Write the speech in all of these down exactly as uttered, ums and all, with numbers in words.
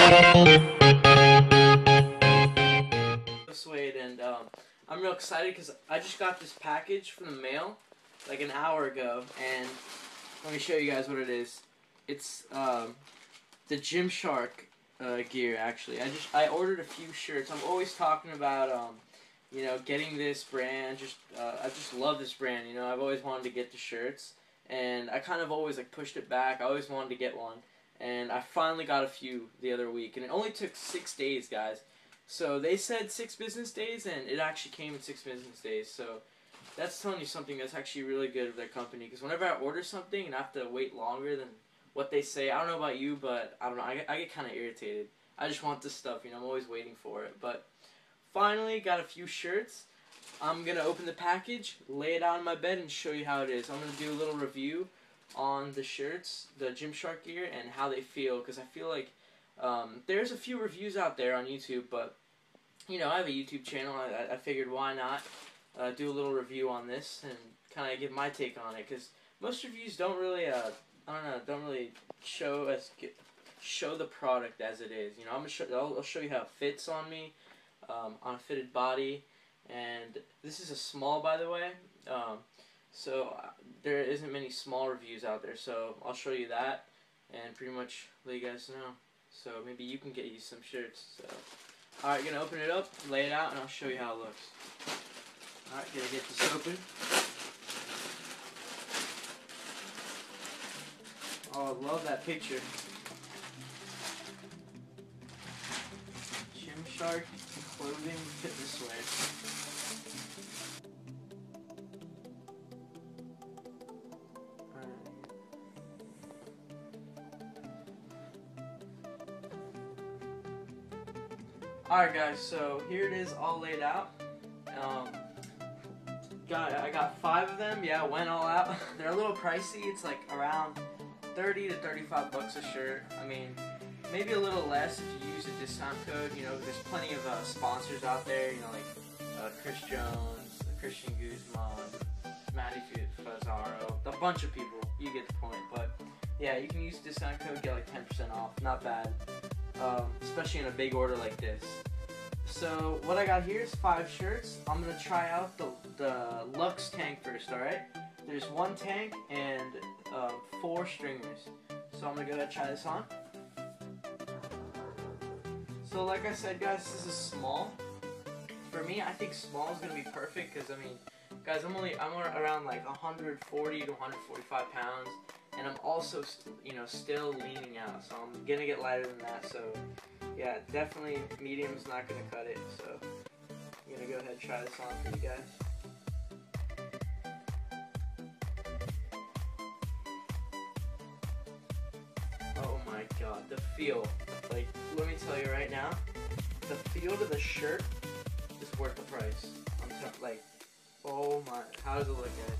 Suede, and um, I'm real excited because I just got this package from the mail like an hour ago, and let me show you guys what it is. It's um, the Gymshark uh, gear. Actually, I just I ordered a few shirts. I'm always talking about um, you know, getting this brand. Just uh, I just love this brand. You know, I've always wanted to get the shirts, and I kind of always like pushed it back. I always wanted to get one, and I finally got a few the other week, and it only took six days, guys. So they said six business days, and it actually came in six business days. So that's telling you something that's actually really good of their company. Because whenever I order something and I have to wait longer than what they say, I don't know about you, but I don't know. I get, I get kind of irritated. I just want this stuff, you know. I'm always waiting for it. But finally got a few shirts. I'm gonna open the package, lay it out on my bed, and show you how it is. I'm gonna do a little review on the shirts, the Gymshark gear, and how they feel. Because I feel like Um, there's a few reviews out there on YouTube, but, you know, I have a YouTube channel. I, I figured why not uh, do a little review on this and kind of give my take on it, because most reviews don't really, uh, I don't know, don't really show us, show the product as it is. You know, I'm gonna show, I'll, I'll show you how it fits on me, um, on a fitted body, and this is a small, by the way, um, so uh, there isn't many small reviews out there, so I'll show you that, and pretty much let you guys know. So maybe you can get you some shirts. So, alright, gonna open it up, lay it out, and I'll show you how it looks. Alright, gonna get this open. Oh, I love that picture. Gymshark clothing fitness wear. Alright guys, so here it is all laid out. Um, got I got five of them. Yeah, went all out. They're a little pricey. It's like around thirty to thirty-five bucks a shirt. I mean, maybe a little less if you use a discount code. You know, there's plenty of uh, sponsors out there. You know, like uh, Chris Jones, Christian Guzman, Matty Fazzaro, a bunch of people. You get the point. But yeah, you can use the discount code, get like ten percent off. Not bad. Um, especially in a big order like this. So what I got here is five shirts. I'm gonna try out the the Lux tank first. All right. There's one tank and uh, four stringers. So I'm gonna go ahead and try this on. So like I said, guys, this is small. For me, I think small is gonna be perfect because I mean, guys, I'm only I'm around like one hundred forty to one hundred forty-five pounds. And I'm also, you know, still leaning out, so I'm gonna get lighter than that. So, yeah, definitely medium's not gonna cut it. So, I'm gonna go ahead and try this on for you guys. Oh my God, the feel! Like, let me tell you right now, the feel to the shirt is worth the price. I'm telling, like, oh my, how does it look, guys?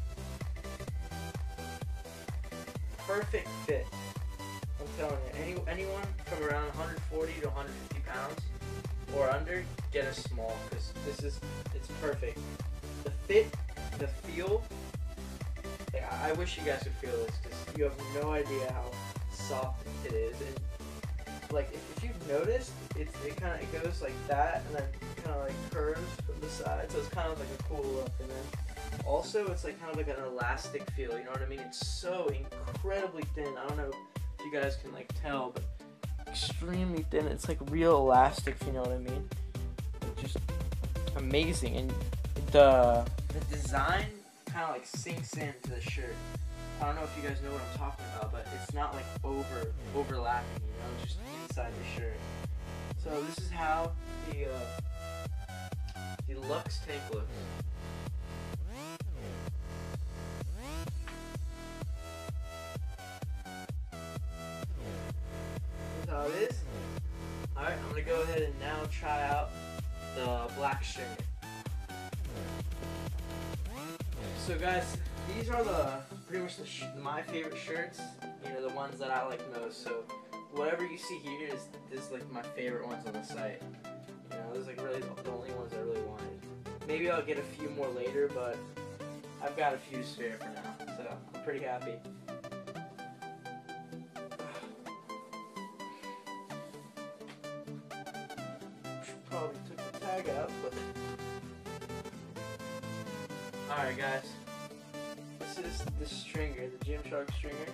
Perfect fit. I'm telling you, any, anyone from around one hundred forty to one hundred fifty pounds or under, get a small, because this is, it's perfect. The fit, the feel, like, I, I wish you guys could feel this, because you have no idea how soft it is. And like, if, if you've noticed, it's, it kind of it goes like that, and then kind of like curves from the side, so it's kind of like a cool look. And then also, it's like kind of like an elastic feel, you know what I mean? It's so incredibly thin. I don't know if you guys can like tell, but extremely thin. It's like real elastic, if you know what I mean. It's just amazing. And the the design kind of like sinks into the shirt. I don't know if you guys know what I'm talking about, but it's not like over overlapping, you know, just inside the shirt. So this is how the uh, the Lux tank looks. How it is. Alright, I'm gonna go ahead and now try out the black stringer. So guys, these are the pretty much the sh my favorite shirts. You know, the ones that I like most. So whatever you see here is is like my favorite ones on the site. You know, those are like really the only ones I really wanted. Maybe I'll get a few more later, but I've got a few spare for now, so I'm pretty happy. probably took the tag out, but alright guys, this is the stringer, the Gymshark stringer.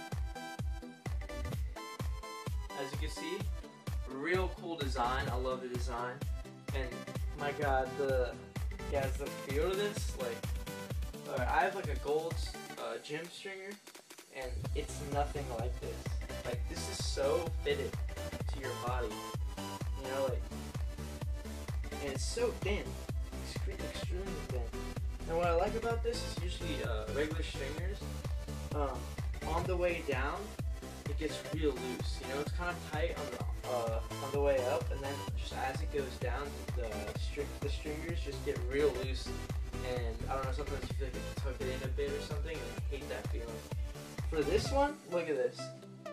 As you can see, real cool design. I love the design, and my god, the guys, the feel of this, like, alright, I have like a gold uh, gym stringer, and it's nothing like this. Like, this is so fitted to your body, you know, like, and it's so thin, extremely, extremely thin. And what I like about this is usually uh, regular stringers, um, on the way down, it gets real loose. You know, it's kind of tight on the uh, on the way up, and then just as it goes down, the string the stringers just get real loose. And I don't know, sometimes you feel like you tuck it in a bit or something, and I hate that feeling. For this one, look at this.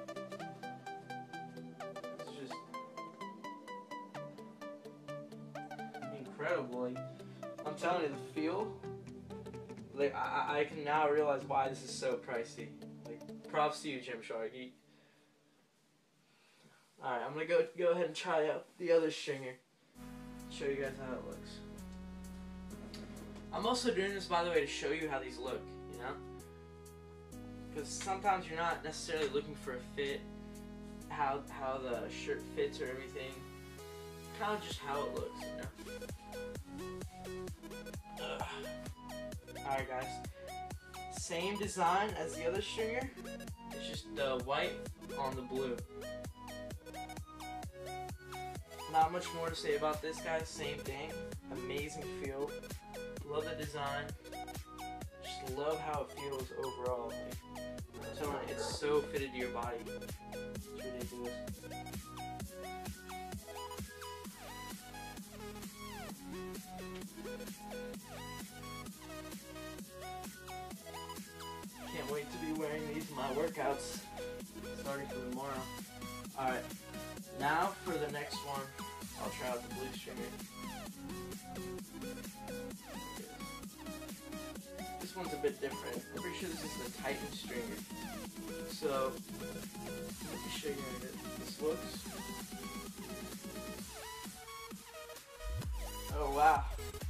It's just incredible. Like, I'm telling you, the feel. Like, I I can now realize why this is so pricey. Like, props to you, Gymshark. You, Alright, I'm gonna go go ahead and try out the other stringer. Show you guys how it looks. I'm also doing this, by the way, to show you how these look, you know? Because sometimes you're not necessarily looking for a fit, how how the shirt fits or everything. Kind of just how it looks, you know? Alright guys, same design as the other stringer. It's just the uh, white on the blue. Not much more to say about this, guys. Same thing. Amazing feel. Love the design. Just love how it feels overall. Like, I'm telling you, it's so fitted to your body. It's ridiculous. Can't wait to be wearing these in my workouts starting for tomorrow. Alright, now for the next one, I'll try out the blue stringer. This one's a bit different. I'm pretty sure this is the Titan stringer. So, let me show you how this looks. Oh wow.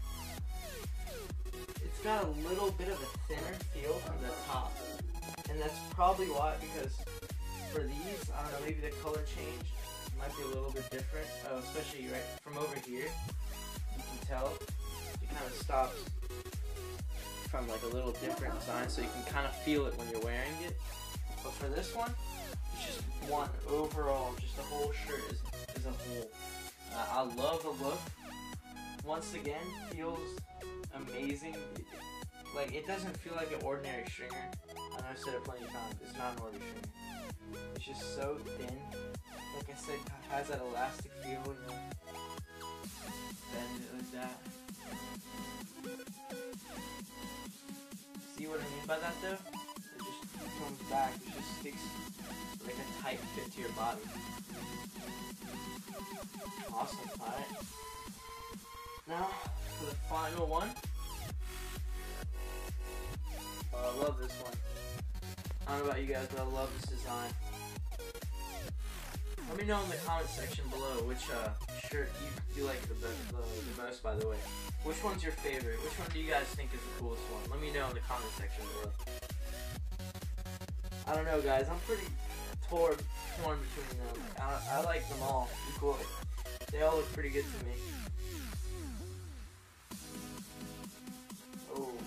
It's got a little bit of a thinner feel from the top. And that's probably why, because for these, I don't know, maybe the color change might be a little bit different. Oh, especially right from over here, you can tell it kind of stops from like a little different design, so you can kind of feel it when you're wearing it. But for this one, it's just one overall, just the whole shirt is, is a whole. Uh, I love the look. Once again, feels amazing. It, like, it doesn't feel like an ordinary stringer. I know I've said it plenty of times. It's not an ordinary stringer. It's just so thin. Like I said, it has that elastic feel, you know. Bend it like that. See what I mean by that though? It just comes back, it just sticks like a tight fit to your body. Awesome, alright. Now, for the final one. Oh, I love this one. I don't know about you guys, but I love this design. Let me know in the comment section below which uh, shirt you, you like the, best, the, the most, by the way. Which one's your favorite? Which one do you guys think is the coolest one? Let me know in the comment section below. I don't know, guys. I'm pretty torn, torn between them. I, I like them all equally. They all look pretty good to me. Oh.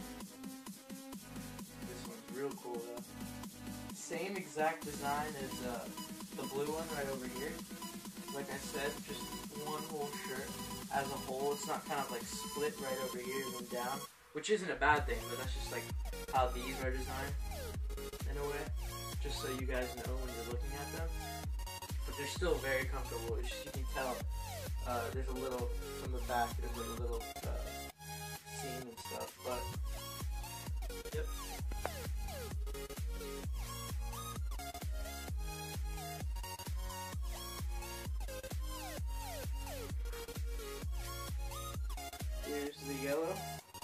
This one's real cool, though. Same exact design as uh, the blue one right over here. Like I said, just one whole shirt as a whole. It's not kind of like split right over here and then down, which isn't a bad thing, but that's just like how these are designed in a way, just so you guys know when you're looking at them. But they're still very comfortable. It's just, you can tell uh, there's a little from the back. There's like a little uh, seam and stuff, but yep. Here's the yellow.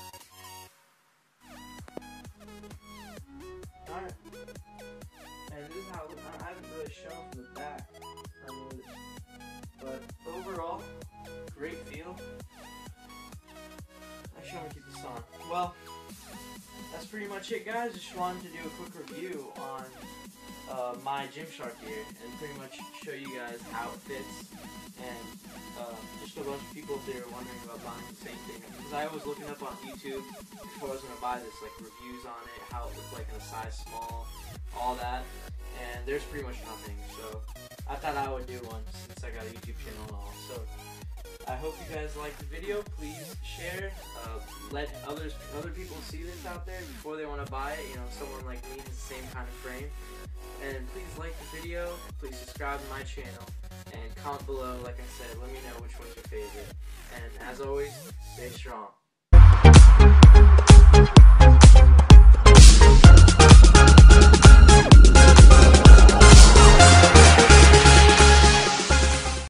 Alright. And this is how it looks. I haven't really shown from the back. I noticed. But overall, great pretty much it, guys. Just wanted to do a quick review on uh, my Gymshark gear and pretty much show you guys how it fits, and uh, just a bunch of people if they were wondering about buying the same thing. Because I was looking up on YouTube before I was going to buy this, like reviews on it, how it looked like in a size small, all that, and there's pretty much nothing. So I thought I would do one since I got a YouTube channel and all. So I hope you guys liked the video. Please share, uh, let others, other people see this out there before they want to buy it. You know, someone like me has the same kind of frame. And please like the video, please subscribe to my channel, and comment below, like I said, let me know which one's your favorite. And as always, stay strong.